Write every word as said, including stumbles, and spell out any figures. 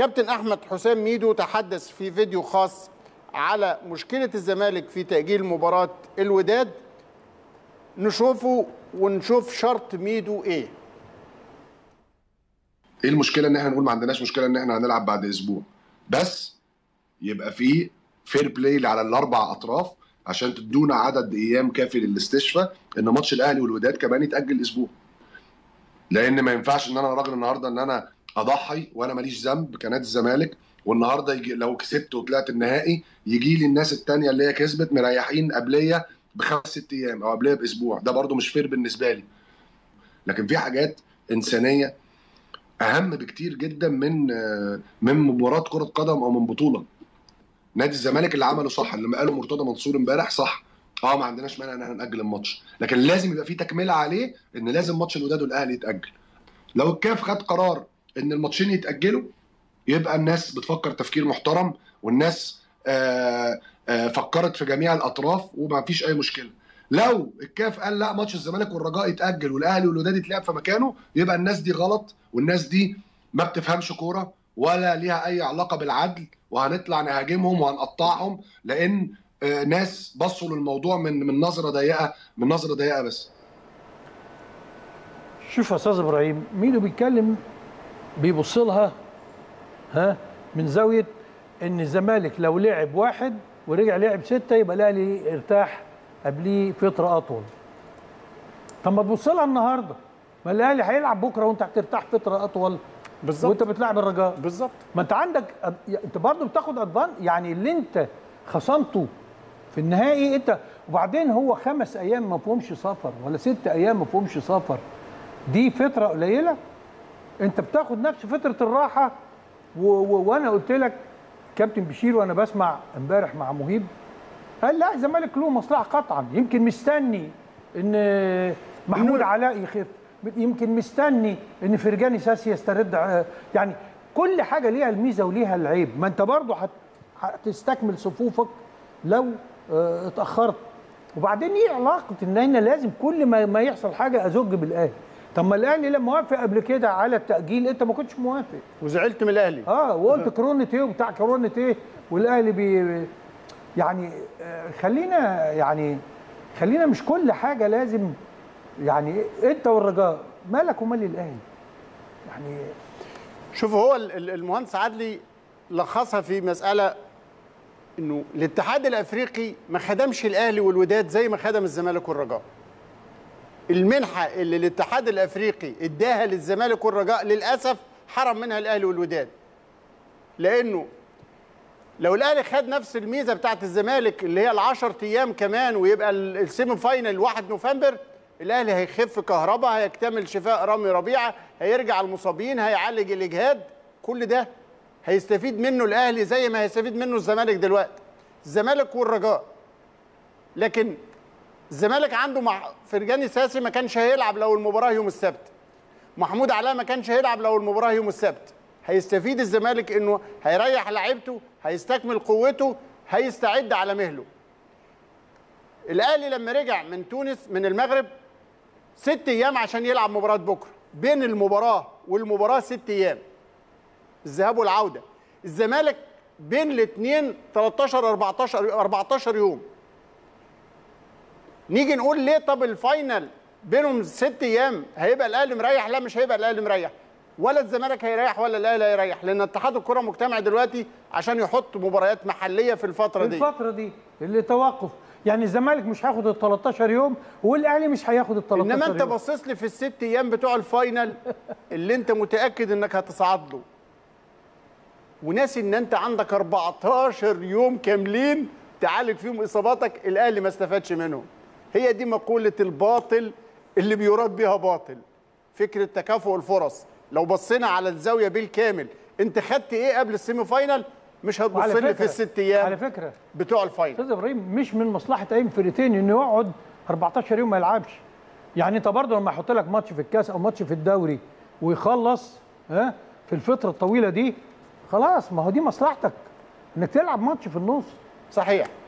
كابتن احمد حسام ميدو تحدث في فيديو خاص على مشكله الزمالك في تاجيل مباراه الوداد. نشوفه ونشوف شرط ميدو ايه. ايه المشكله ان احنا نقول ما عندناش مشكله ان احنا هنلعب بعد اسبوع، بس يبقى في فير بلاي على الاربع اطراف عشان تدونا عدد ايام كافي للاستشفاء ان ماتش الاهلي والوداد كمان يتاجل اسبوع. لان ما ينفعش ان انا راجل النهارده ان انا اضحي وانا ماليش ذنب كنادي الزمالك، والنهارده يجي لو كسبت وطلعت النهائي يجي لي الناس الثانيه اللي هي كسبت مريحين قبليه بخمس ست ايام او قبليه باسبوع. ده برده مش فير بالنسبه لي. لكن في حاجات انسانيه اهم بكتير جدا من من مباراه كره قدم او من بطوله. نادي الزمالك اللي عمله صح، اللي قاله مرتضى منصور امبارح صح. اه ما عندناش مانع ان احنا ناجل الماتش، لكن لازم يبقى في تكمله عليه ان لازم ماتش الوداد والاهلي يتاجل. لو الكاف خد قرار ان الماتشين يتاجلوا يبقى الناس بتفكر تفكير محترم، والناس آآ آآ فكرت في جميع الاطراف وما فيش اي مشكله. لو الكاف قال لا ماتش الزمالك والرجاء يتاجل والاهلي والوداد يتلعب في مكانه، يبقى الناس دي غلط، والناس دي ما بتفهمش كوره ولا ليها اي علاقه بالعدل، وهنطلع نهاجمهم وهنقطعهم لان ناس بصوا للموضوع من من نظره ضيقه من نظره ضيقه بس. شوف يا استاذ ابراهيم، ميدو بيتكلم بيبص لها ها من زاويه ان الزمالك لو لعب واحد ورجع لعب سته يبقى الاهلي ارتاح قبليه فتره اطول. طب ما تبص لها النهارده، ما الاهلي هيلعب بكره وانت هترتاح فتره اطول بالظبط وانت بتلعب الرجاء بالظبط. ما انت عندك انت برضه بتاخد ادفان، يعني اللي انت خصمته في النهائي انت، وبعدين هو خمس ايام ما فيهمش سفر ولا ست ايام ما فيهمش سفر، دي فتره قليله. انت بتاخد نفس فتره الراحه و... و... وانا قلت لك كابتن بشير وانا بسمع امبارح مع مهيب قال لا الزمالك له مصلحه قطعا، يمكن مستني ان محمود علاء يخف، يمكن مستني ان فرجاني ساسي يسترد، يعني كل حاجه ليها الميزه وليها العيب. ما انت برضه هت... هتستكمل صفوفك لو اه اتاخرت. وبعدين ايه علاقه ان انا لازم كل ما, ما يحصل حاجه ازج بالاهلي؟ طب ما الاهلي لما وافق قبل كده على التاجيل انت ما كنتش موافق وزعلت من الاهلي. اه وقلت كورونا ايه وبتاع كورونا ايه، والاهلي بي يعني آه خلينا يعني خلينا مش كل حاجه لازم، يعني انت والرجاء مالك ومال الاهلي يعني. شوف هو المهندس عدلي لخصها في مساله انه الاتحاد الافريقي ما خدمش الاهلي والوداد زي ما خدم الزمالك والرجاء. المنحه اللي الاتحاد الافريقي اداها للزمالك والرجاء للاسف حرم منها الاهلي والوداد. لانه لو الاهلي خد نفس الميزه بتاعت الزمالك اللي هي العشر ايام كمان ويبقى السيمي فاينل واحد نوفمبر، الاهلي هيخف كهرباء، هيكتمل شفاء رامي ربيعه، هيرجع المصابين، هيعالج الاجهاد، كل ده هيستفيد منه الاهلي زي ما هيستفيد منه الزمالك دلوقتي، الزمالك والرجاء. لكن الزمالك عنده مع فرجاني ساسي ما كانش هيلعب لو المباراه يوم السبت، محمود علاء ما كانش هيلعب لو المباراه يوم السبت. هيستفيد الزمالك انه هيريح لعيبته، هيستكمل قوته، هيستعد على مهله. الاهلي لما رجع من تونس من المغرب ست ايام عشان يلعب مباراه بكره، بين المباراه والمباراه ست ايام الذهاب والعوده. الزمالك بين الاثنين تلتاشر اربعتاشر اربعتاشر يوم. نيجي نقول ليه طب الفاينل بينهم ست ايام هيبقى الاهلي مريح؟ لا مش هيبقى الاهلي مريح، ولا الزمالك هيريح ولا الاهلي هيريح، لان اتحاد الكره مجتمع دلوقتي عشان يحط مباريات محليه في الفتره دي. الفتره دي اللي توقف، يعني الزمالك مش هياخد ال تلتاشر يوم والاهلي مش هياخد ال تلتاشر يوم. انما انت باصص لي في الست ايام بتوع الفاينل اللي انت متاكد انك هتصعد له، وناسي ان انت عندك اربعتاشر يوم كاملين تعالج فيهم اصاباتك الاهلي ما استفادش منهم. هي دي مقوله الباطل اللي بيراد بيها باطل، فكره تكافؤ الفرص. لو بصينا على الزاويه بالكامل انت خدت ايه قبل السيمي فاينل؟ مش هتبص لي في الست ايام على فكره بتوع الفاينل. استاذ ابراهيم مش من مصلحه اي فرقتين انه يقعد اربعتاشر يوم ما يلعبش. يعني انت برضه لما احط لك ماتش في الكاس او ماتش في الدوري ويخلص ها في الفتره الطويله دي، خلاص ما هو دي مصلحتك انك تلعب ماتش في النص. صحيح.